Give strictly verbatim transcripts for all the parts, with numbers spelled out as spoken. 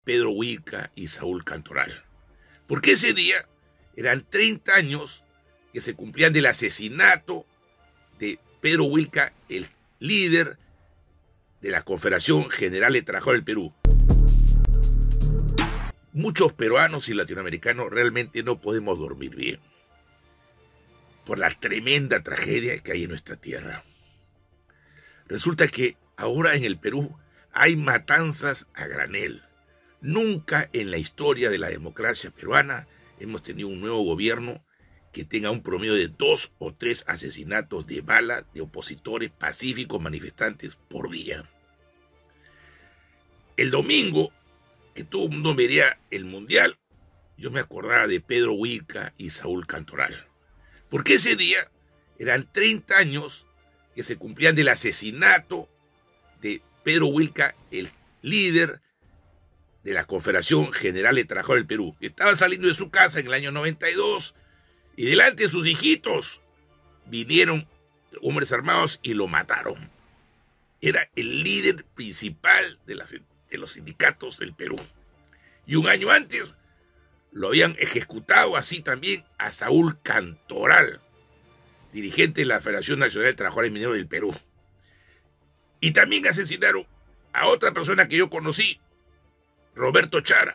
Pedro Wilca y Saúl Cantoral. Porque ese día eran treinta años que se cumplían del asesinato de Pedro Wilca, el líder de la Confederación General de Trabajadores del Perú. Muchos peruanos y latinoamericanos realmente no podemos dormir bien por la tremenda tragedia que hay en nuestra tierra. Resulta que ahora en el Perú hay matanzas a granel. Nunca en la historia de la democracia peruana hemos tenido un nuevo gobierno que tenga un promedio de dos o tres asesinatos de bala de opositores pacíficos manifestantes por día. El domingo, que todo el mundo vería el Mundial, yo me acordaba de Pedro Wilca y Saúl Cantoral. Porque ese día eran treinta años que se cumplían del asesinato de Pedro Wilca, el líder de la Confederación General de Trabajadores del Perú, que estaba saliendo de su casa en el año noventa y dos, y delante de sus hijitos vinieron hombres armados y lo mataron. Era el líder principal de, las, de los sindicatos del Perú. Y un año antes lo habían ejecutado así también a Saúl Cantoral, dirigente de la Federación Nacional de Trabajadores Mineros del Perú. Y también asesinaron a otra persona que yo conocí, Roberto Chara,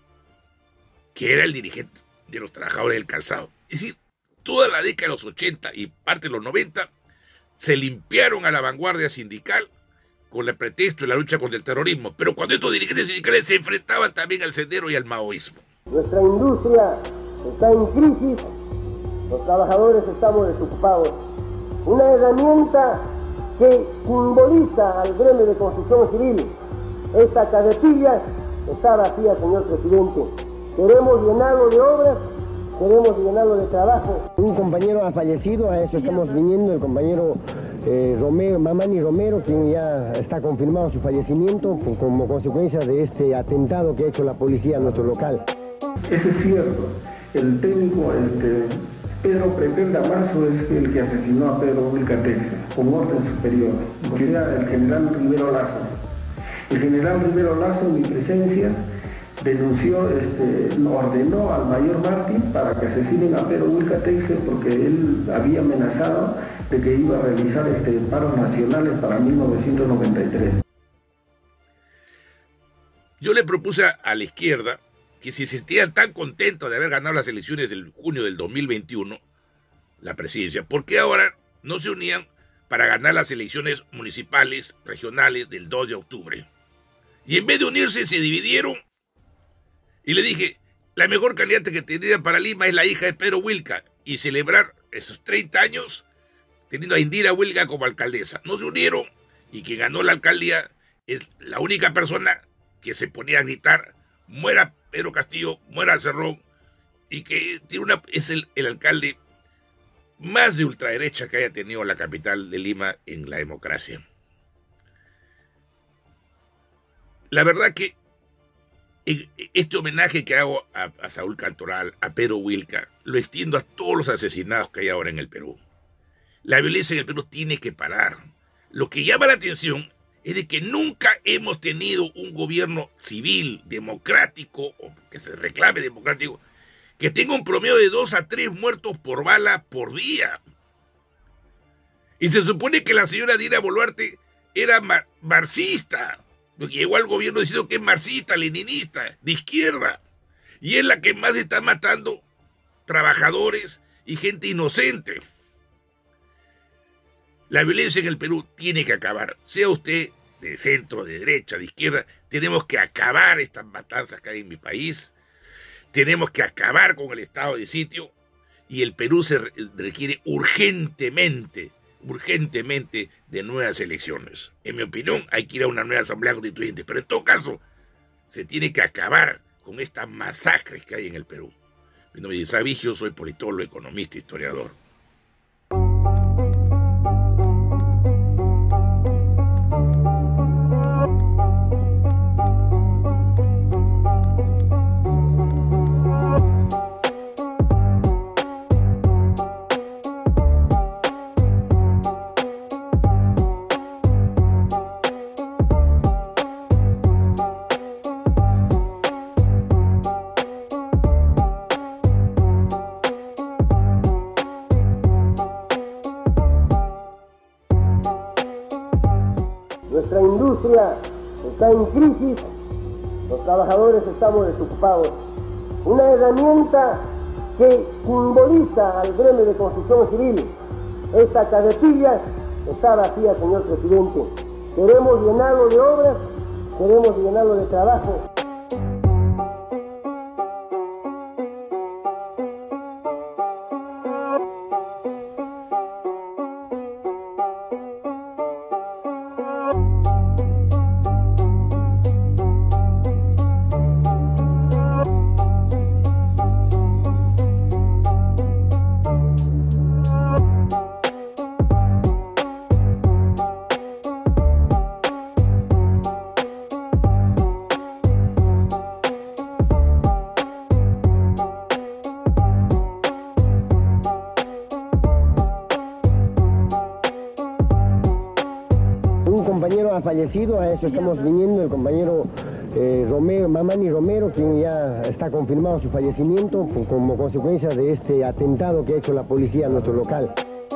que era el dirigente de los trabajadores del calzado. Es decir, toda la década de los ochenta y parte de los noventa se limpiaron a la vanguardia sindical con el pretexto de la lucha contra el terrorismo. Pero cuando estos dirigentes sindicales se enfrentaban también al sendero y al maoísmo. Nuestra industria está en crisis, los trabajadores estamos desocupados. Una herramienta que simboliza al gremio de construcción civil. Esta carretilla está vacía, señor presidente. Queremos llenarlo de obras, queremos llenarlo de trabajo. Un compañero ha fallecido, a eso estamos viniendo, el compañero eh, Romero, Mamani Romero, quien ya está confirmado su fallecimiento como consecuencia de este atentado que ha hecho la policía en nuestro local. Eso es cierto. El técnico este, Pedro Pretenda Marzo es el que asesinó a Pedro Wilca con orden superior, o sea, el general Rivero Lazo. El general Rivero Lazo, en mi presencia, denunció, este, ordenó al mayor Martín para que asesinen a Pedro Wilca porque él había amenazado de que iba a realizar este, paros nacionales para mil novecientos noventa y tres. Yo le propuse a la izquierda que si se sentían tan contentos de haber ganado las elecciones del junio del dos mil veintiuno, la presidencia, ¿por qué ahora no se unían para ganar las elecciones municipales, regionales del dos de octubre? Y en vez de unirse, se dividieron. Y le dije, la mejor candidata que tendrían para Lima es la hija de Pedro Wilca, y celebrar esos treinta años teniendo a Indira Wilca como alcaldesa. No se unieron, y quien ganó la alcaldía es la única persona que se ponía a gritar, muera Pedro Castillo, muera Cerrón, y que tiene una, es el, el alcalde más de ultraderecha que haya tenido la capital de Lima en la democracia. La verdad que este homenaje que hago a, a Saúl Cantoral, a Pedro Wilca, lo extiendo a todos los asesinados que hay ahora en el Perú. La violencia en el Perú tiene que parar. Lo que llama la atención es de que nunca hemos tenido un gobierno civil, democrático, o que se reclame democrático, que tenga un promedio de dos a tres muertos por bala por día. Y se supone que la señora Dina Boluarte era mar marxista, porque llegó al gobierno diciendo que es marxista, leninista, de izquierda, y es la que más está matando trabajadores y gente inocente. La violencia en el Perú tiene que acabar. Sea usted de centro, de derecha, de izquierda, tenemos que acabar estas matanzas que hay en mi país. Tenemos que acabar con el estado de sitio. Y el Perú se requiere urgentemente, urgentemente de nuevas elecciones. En mi opinión, hay que ir a una nueva asamblea constituyente. Pero en todo caso, se tiene que acabar con estas masacres que hay en el Perú. Mi nombre es Isaac Vigio, soy politólogo, economista, historiador. industria está en crisis, los trabajadores estamos desocupados. Una herramienta que simboliza al gremio de construcción civil. Esta carretilla está vacía, señor presidente. Queremos llenarlo de obras, queremos llenarlo de trabajo. Un compañero ha fallecido, a eso estamos viniendo, el compañero eh, Romero, Mamani Romero, quien ya está confirmado su fallecimiento como consecuencia de este atentado que ha hecho la policía en nuestro local.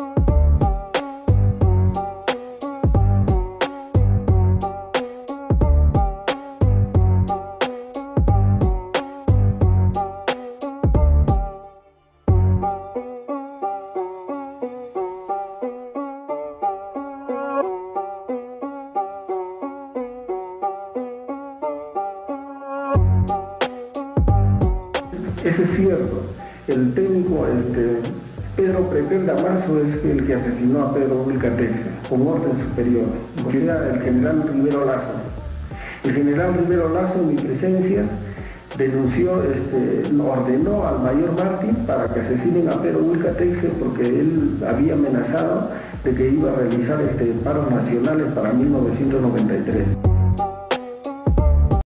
Eso es cierto. El técnico, este, Pedro Pretenda Marzo, es el que asesinó a Pedro Wilcatex con orden superior, o sea, el general Rivero Lazo. El general Rivero Lazo, en mi presencia, denunció, este, ordenó al mayor Martín para que asesinen a Pedro Wilcatex porque él había amenazado de que iba a realizar este, paros nacionales para mil novecientos noventa y tres.